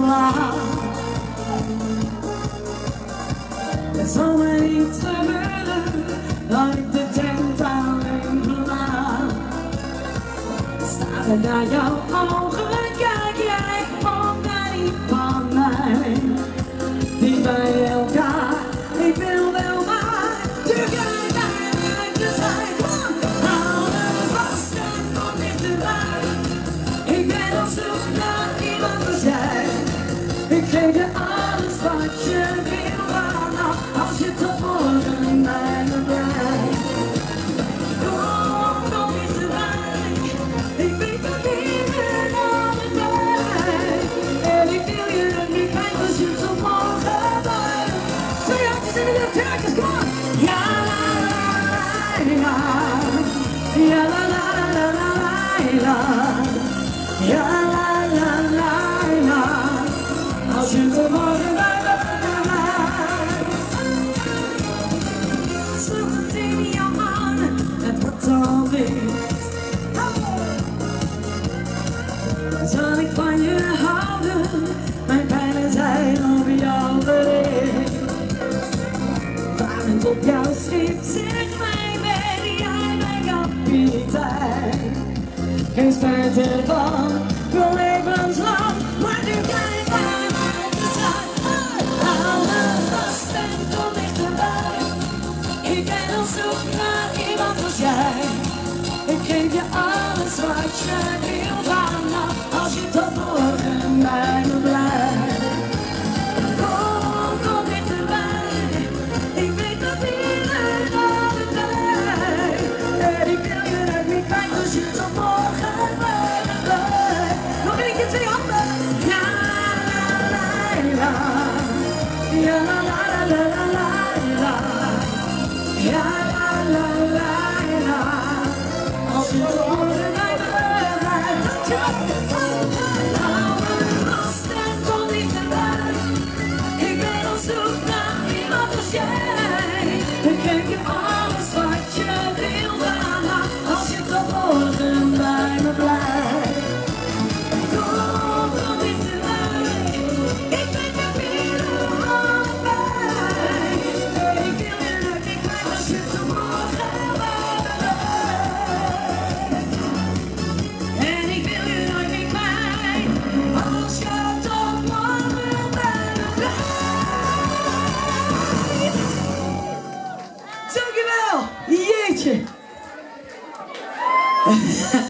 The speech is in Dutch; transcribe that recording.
laat. Het zal me niet gebeuren dat ik de tent alleen verlaat. Staren naar jouw ogen, kijk jij op mij niet van mij. Dicht bij elkaar, ik wil wel maar tegelijkertijd te zijn. Hou me vast en kom dichterbij. Ik ben op zoek naar iemand als jij. Ik geef je alles wat je wil vanaf, als je tot morgen bij me blijft. Kom dichterbij. Ik weet dat hier naar me blijft. En ik wil je er niet kwijt als je tot morgen blijft. Twee handjes in de lucht, twee handjes, kom on! Ja la la la la. Ja la la la la la. Ja la la la la. Als je tot morgen bij me blijft. Sloeg het in jouw armen, het wordt al licht. Zal ik van je houden, mijn pijlen zijn op jou gericht. Varend op jouw schip, zeg mij, ben jij mijn kapitein. Geen spijt ervan, mijn levenslang, maar nu kan ik bij mij te zijn. Hou me vast en kom dichterbij. Ik ben op zoek naar iemand als jij. Ik geef je alles wat je wil vanaf, als je tot morgen bij me blijft. Kom dichterbij. Ik weet dat iedereen naar me blijft. En ik wil je er niet kwijt als je tot morgen bij me blijft. Nog één keer twee handen. Ja la la la. Ja la la la la la. Ja la la la la. Als je tot morgen bij me blijft. Hou me vast en kom dichterbij. Ik ben op zoek naar iemand als jij. Ik geef je alles wat je wil vanaf, als je tot morgen bij me blijft. Kom dichterbij. Ik ben je weer allebei. Ik wil je er niet kwijt als je tot morgen bij me blijft. En ik wil je nooit meer kwijt als je tot morgen bij me blijft. Dankjewel! Jeetje!